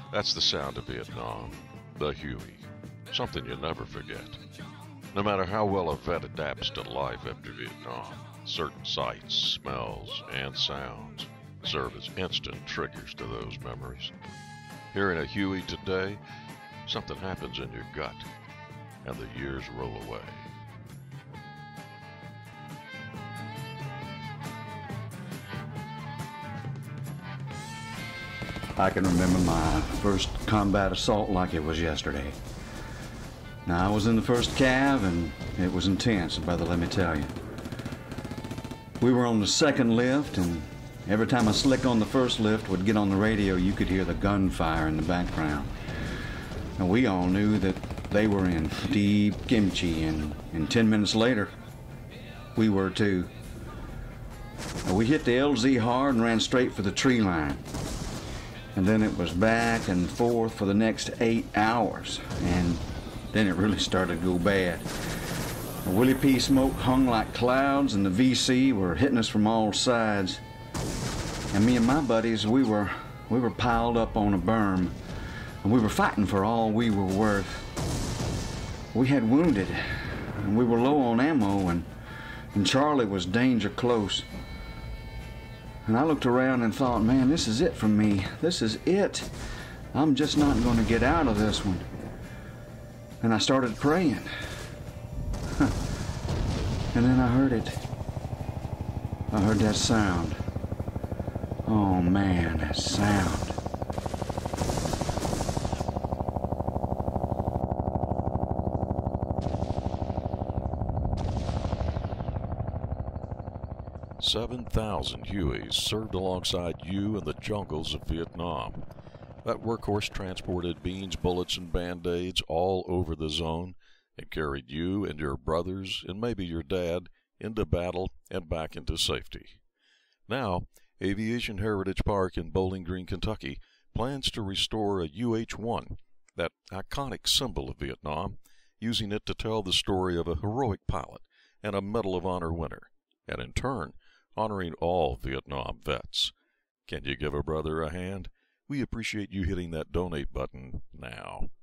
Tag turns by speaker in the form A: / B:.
A: That's the sound of Vietnam, the Huey, something you never forget. No matter how well a vet adapts to life after Vietnam, certain sights, smells, and sounds serve as instant triggers to those memories. Hearing a Huey today, something happens in your gut, and the years roll away.
B: I can remember my first combat assault like it was yesterday. Now, I was in the first cav, and it was intense, brother, let me tell you. We were on the second lift, and every time a slick on the first lift would get on the radio, you could hear the gunfire in the background. And we all knew that they were in deep kimchi, and 10 minutes later, we were too. We hit the LZ hard and ran straight for the tree line. And then it was back and forth for the next 8 hours. And then it really started to go bad. The Willie P. smoke hung like clouds, and the VC were hitting us from all sides. And me and my buddies, we were piled up on a berm, and we were fighting for all we were worth. We had wounded, and we were low on ammo, and Charlie was danger close. And I looked around and thought, man, this is it for me. This is it. I'm just not going to get out of this one. And I started praying. And then I heard it. I heard that sound. Oh man, that sound.
A: "7,000 Hueys served alongside you in the jungles of Vietnam. That workhorse transported beans, bullets, and Band-Aids all over the zone and carried you and your brothers and maybe your dad into battle and back into safety. Now, Aviation Heritage Park in Bowling Green, Kentucky plans to restore a UH-1, that iconic symbol of Vietnam, using it to tell the story of a heroic pilot and a Medal of Honor winner, and in turn, honoring all Vietnam vets. Can you give a brother a hand? We appreciate you hitting that donate button now.